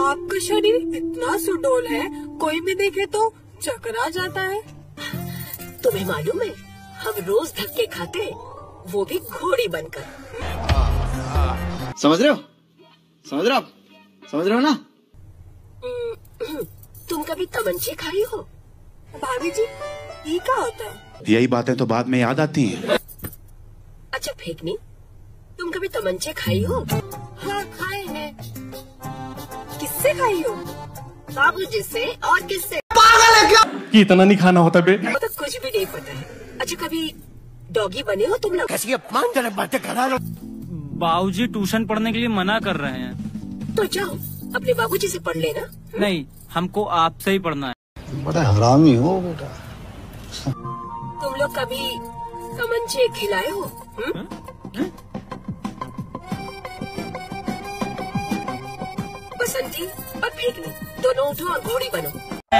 आपका शरीर इतना सुडौल है, कोई भी देखे तो चकरा जाता है। तुम्हें मालूम है, हम रोज धक्के खाते हैं, वो भी घोड़ी बनकर। समझ रहे हो? समझ रहे हो आप? समझ रहे हो ना? तुम कभी तमंचे खाई हो? भाभी जी, ये क्या होता है? यही बातें तो बाद में याद आती हैं। अच्छा फेंकनी, तुम कभी तमंचे खाई हो? हाँ, खाए हैं। किससे खाई हो? बाबूजी से। और किससे? पागल है क्या? कि इतना नहीं खाना होता बे। मतलब कुछ भी नहीं पता है। अच्छा कभी डॉगी बने हो तुम लोग? कैसी अपमानजनक बातें करा रहे हो? बाबूजी ट्यूशन पढ़ने के लिए मना कर रहे हैं। तो जाओ अपने बाबूजी से पढ़ लेना। नहीं, हमको आपसे ही पढ़ना है। बड़ा हरामी हो बेटा। तुम लोग कभी तमंचे खिलाए हो? बसंती और फेंकनी दोनों उठो और घोड़ी बनो।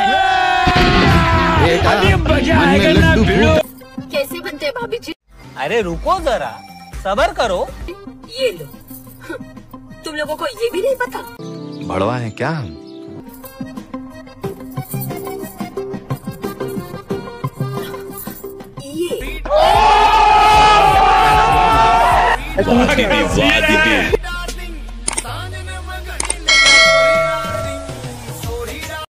कैसे बनते हैं भाभी जी? अरे रुको जरा, सब्र करो। ये लो। तुम लोगों को ये भी नहीं पता? भड़वा है क्या हम? ये